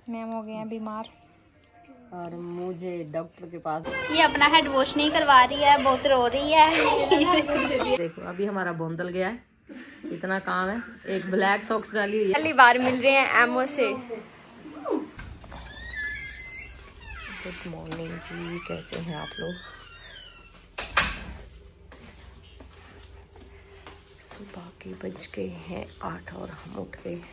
Ma'am हो गए हैं बीमार और मुझे डॉक्टर के पास। ये अपना हेड वॉश नहीं करवा रही है, बहुत रो रही है। देखो अभी हमारा बोंदल गया है, इतना काम है। एक ब्लैक सॉक्स डाली हुई है। पहली बार मिल रहे हैं एमओ से। गुड मॉर्निंग जी, कैसे हैं आप लोग? सुबह के बज गए हैं 8 और हम उठ गए।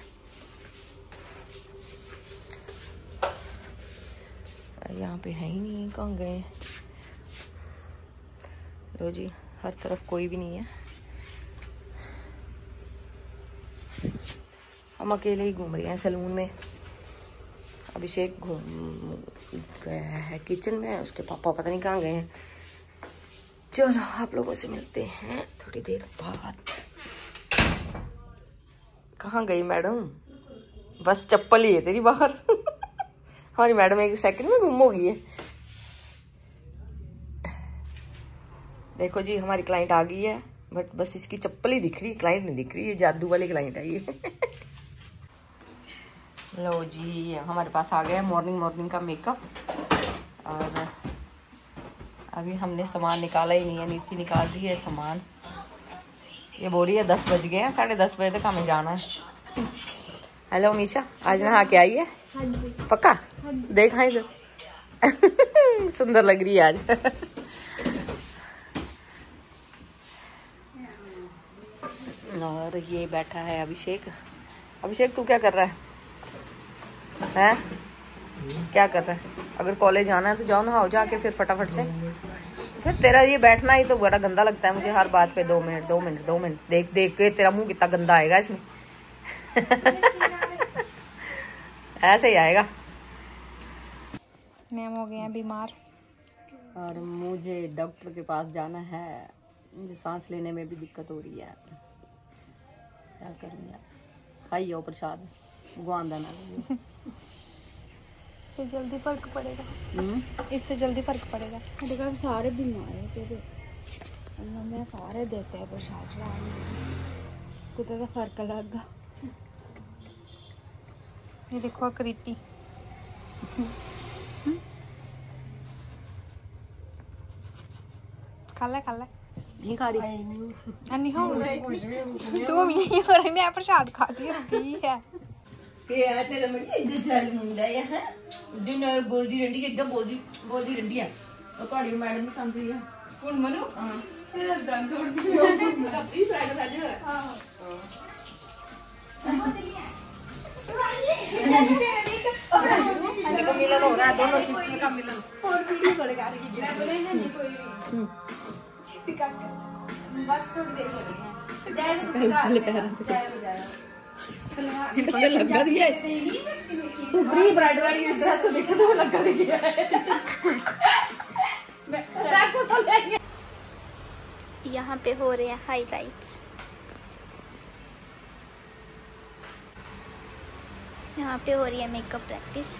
यहाँ पे है ही नहीं, कहाँ गए? लो जी, हर तरफ कोई भी नहीं है, हम अकेले ही घूम रहे हैं सैलून में। अभिषेक घूम गया है किचन में, उसके पापा पता नहीं कहाँ गए हैं। चलो आप लोगों से मिलते हैं थोड़ी देर बाद। कहाँ गई मैडम? बस चप्पल ही है तेरी बाहर। हमारी मैडम एक सेकंड में गुम हो गई है। देखो जी, हमारी क्लाइंट आ गई है, बट बस इसकी चप्पल ही दिख रही, क्लाइंट नहीं दिख रही। ये जादू वाली क्लाइंट है ये। लो जी, हमारे पास आ गया मॉर्निंग का मेकअप। और अभी हमने सामान निकाला ही नहीं है, नीति निकाल रही है सामान। ये बोल रही है 10 बज गए हैं, 10:30 बजे तक हमें जाना है। हेलो मीशा, आज नहा के आई है? हाँ जी। पक्का? हाँ जी। देखा इधर। सुंदर लग रही है आज। और ये बैठा है अभिषेक। अभिषेक तू क्या कर रहा है? हैं? क्या कर रहा है? अगर कॉलेज जाना है तो जाओ, नहाओ जाके फिर फटाफट से। फिर तेरा ये बैठना ही तो बड़ा गंदा लगता है मुझे, हर बात पे 2 मिनट। देख देख के तेरा मुंह कितना गंदा आएगा इसमें। ऐसे ही आएगा। मैम हो गए हैं बीमार और मुझे डॉक्टर के पास जाना है। मुझे सांस लेने में भी दिक्कत हो रही है, क्या करूँ यार। खाइयो प्रसाद, गुआंदा ना। इससे जल्दी फर्क पड़ेगा। इससे जल्दी फर्क पड़ेगा। मेरे घर सारे बीमार हैं तेरे, मैं सारे देते हैं प्रसाद कुछ तो फर्क लगा। ये देखो आकृति। खाला नहीं खा रही। नहीं हो तू भी हो रही, मैं प्रसाद खाती है। तेरा तेरा मड़ी इधर चल मुंडा है दिन बोलदी रंडी एकदम बोलदी रंडी है। और ਤੁਹਾਡੀ मैडम भी समझ रही है कौन मनु। हां तेरा दंद तोड़ दिया तब भी फ्राइडे साजे। हां देखो मिलन हो रहा है, दोनों सिस्टर का मिलन। और वीडियो कॉल कर रही है, मैं बोले नहीं कोई छेती का बस थोड़ी देर हो रही है। जय कह रहा है इन्होंने लगा दिया है। तू प्री ब्राइड वाली ड्रेस देख तो लगा दिया है। यहाँ पे हो रहे हैं हाइलाइट्स। यहाँ पे हो रही है मेकअप प्रैक्टिस।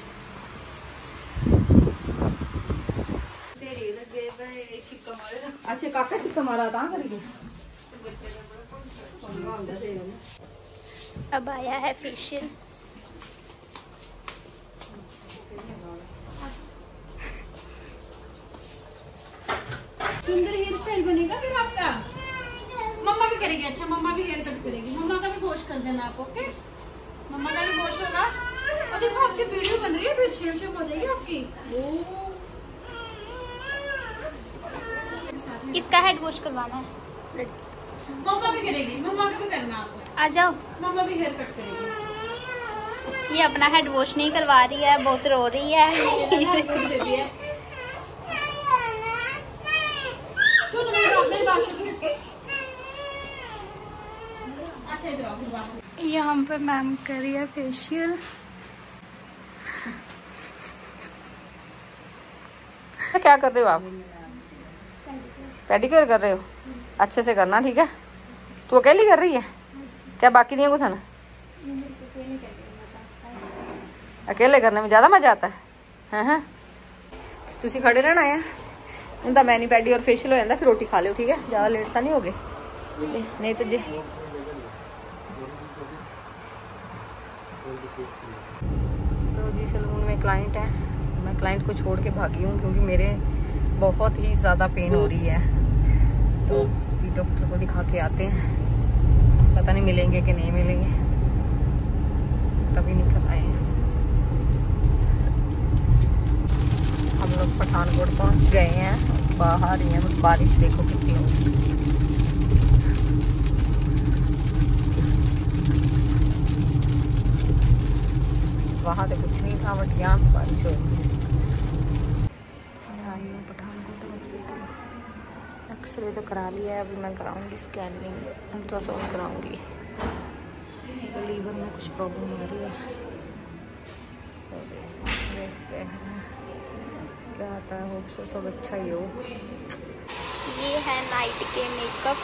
अच्छा काका छिक्का मारा था करेगी। अब आया है फेशियल। सुंदर हेयर स्टाइल बनेगा फिर आपका। मम्मा भी करेगी। अच्छा मम्मा भी हेयर कट करेगी। मम्मा का भी वॉश कर देना आप। ओके मम्मा का भी वॉश होगा। और देखो आपकी वीडियो बन रही है, फिर शेप हो जाएगी आपकी। इसका हेड वॉश करवाना है। मम्मा भी करेगी, मम्मा का भी करना आपको। आ जाओ। मम्मा भी हेयर कट करेगी। ये अपना हेड वॉश नहीं करवा रही है, बहुत रो रही है। यहाँ पे मैम कर रही है फेशियल। क्या कर रहे हो आप? पेडिक्योर कर रहे हो? अच्छे से करना, ठीक है? तू अकेली कर रही है क्या? बाकी नहीं है कुछ है ना? अकेले करने में ज्यादा मजा आता है। हाँ तुसी खड़े रहना है। उनका मैनी पैडी और फेशियल हो जाता, फिर रोटी खा लो, ठीक है? ज्यादा लेट तो नहीं हो गए, नहीं तो जे तो जी सलून क्लाइंट है, मैं क्लाइंट को छोड़ के भागी हूँ क्योंकि मेरे बहुत ही ज़्यादा पेन हो रही है। तो भी डॉक्टर को दिखा के आते हैं, पता नहीं मिलेंगे कि नहीं मिलेंगे, तभी निकल आए हैं। हम लोग पठानकोट पहुँच गए हैं, बाहर ही हैं, बस बारिश देखो कितनी हो रही है। वहाँ तो कुछ नहीं था बट यहाँ पे बारिश हो रही है। पठानकोट हॉस्पिटल एक्सरे तो करा लिया है, अभी मैं कराऊंगी स्कैनिंग, अल्ट्रासाउंड कराऊंगी। लीवर में कुछ प्रॉब्लम आ रही है, तो देखते हैं क्या आता है। होप सो सब अच्छा ही हो। ये है नाइट के मेकअप,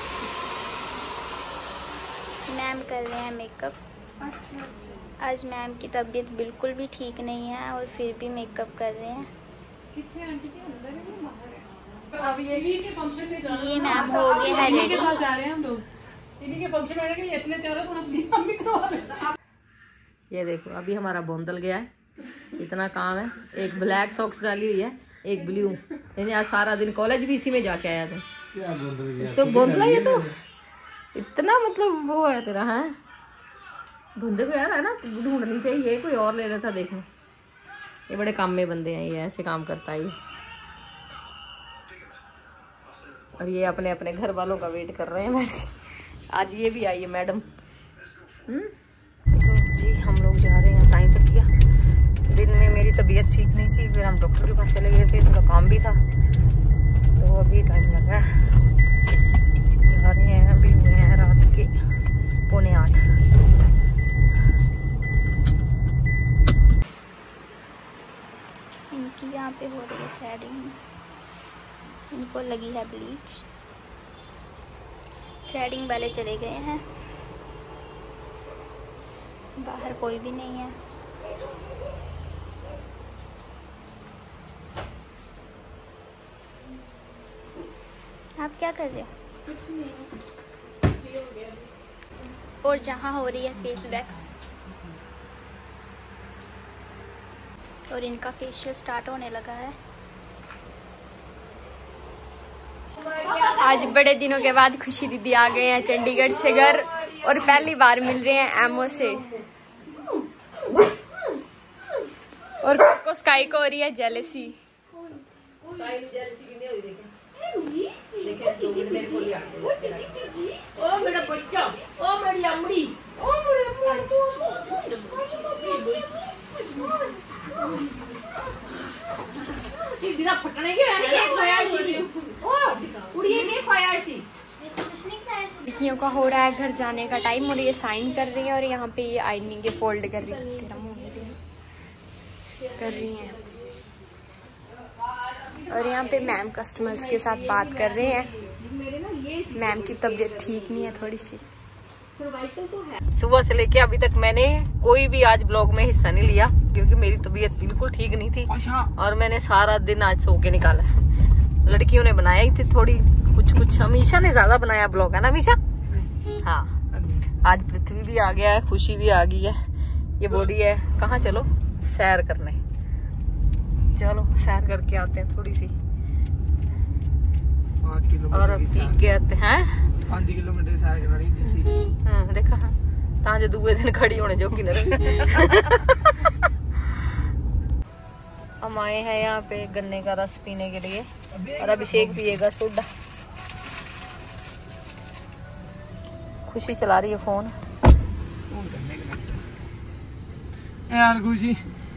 मैम कर रहे हैं मेकअप। अच्छा। आज मैम की तबीयत बिल्कुल भी ठीक नहीं है और फिर भी मेकअप कर रहे हैं। अब ये फंक्शन में जाना, ये मैम हो गए हैं रेडी। जा रहे हैं हम लोग, इन्हीं के फंक्शन होने के लिए इतने तैयार हो, प्लीज हम भी करवा लें। ये देखो अभी हमारा बोंदल गया है, इतना काम है। एक ब्लैक सॉक्स डाली हुई है, एक ब्लू, यानी आज सारा दिन कॉलेज भी इसी में जाके आया था। क्या बोंदल गया? तो बोंदला ये तो इतना मतलब वो है तेरा है बंदे को यार, है ना, ढूंढनी चाहिए, कोई और ले लेता। देखना ये बड़े काम में बंदे हैं, ये ऐसे काम करता है ये। और ये अपने अपने घर वालों का वेट कर रहे हैं बैठ के। आज ये भी आई है मैडम। तो जी हम लोग जा रहे हैं साईं तकिया। दिन में मेरी तबीयत ठीक नहीं थी, फिर हम डॉक्टर के पास चले गए थे, थोड़ा काम भी था, तो अभी टाइम लगा। जा रहे हैं, अभी हुए हैं रात के 7:45। इनकी यहाँ पे हो रही है थ्रेडिंग, इनको लगी है ब्लीच। थ्रेडिंग वाले चले गए हैं, बाहर कोई भी नहीं है। आप क्या कर रहे हो? कुछ नहीं, और जहाँ हो रही है फेस वैक्स, और इनका फेशियल स्टार्ट होने लगा है। आज बड़े दिनों के बाद खुशी दीदी आ गए हैं चंडीगढ़ से घर, और पहली बार मिल रहे हैं एमओ से। और को स्काई को हो रही है जेलसी। ओ मेरा बच्चा, ओ मेरी अमड़ी, ओ मेरी दीदा फटने के मैंने खाया इसी ओ उड़िए के खाया इसी। लड़कियों का हो रहा है घर जाने का टाइम, और ये साइन कर रही हैं, और यहाँ पे ये आइनिंग के फोल्ड कर रही है, तेरा मुंह कर रही हैं। और यहाँ पे मैम कस्टमर्स के साथ बात कर रहे हैं। मैम की तबीयत ठीक नहीं है थोड़ी सी। सुबह से लेके अभी तक मैंने कोई भी आज ब्लॉग में हिस्सा नहीं लिया क्योंकि मेरी तबीयत बिल्कुल ठीक नहीं थी, और मैंने सारा दिन आज सो के निकाला है। लड़कियों ने बनाया ही थी थोड़ी कुछ, अमीशा ने ज्यादा बनाया ब्लॉग, है ना अमीशा? हाँ, आज पृथ्वी भी आ गया है, खुशी भी आ गई है। ये बॉडी है, कहाँ चलो सैर करने, चलो सैर करके आते हैं थोड़ी सी, 5 किलोमीटर और पी के आते हैं। 5 किलोमीटर सैर करनी जैसी। हाँ देखा, हाँ ता जो दूसरे दिन खड़ी होने जो कि हम आए हैं यहाँ पे गन्ने का रस पीने के लिए, और अभिषेक पिएगा सोडा। खुशी चला रही है फोन। यार खुशी